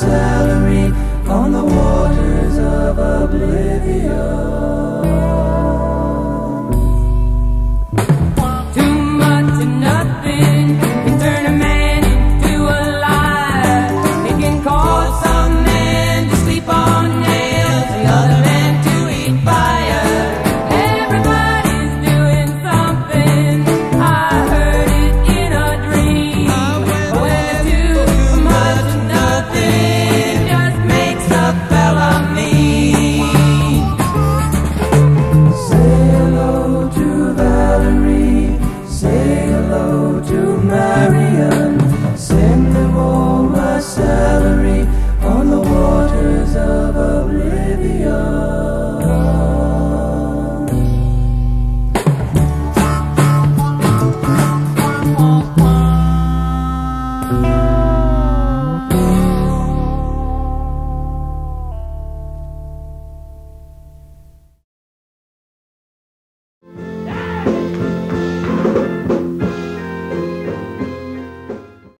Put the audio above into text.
celery on the waters of oblivion. Too much and nothing can turn a man into a liar. It can cause some man to sleep on nails, the other man to eat fire. Everybody's doing something, I heard it in a dream. But when there's too much and nothing, it just makes a fella mean. Say hello to Valerie, say hello to Mary.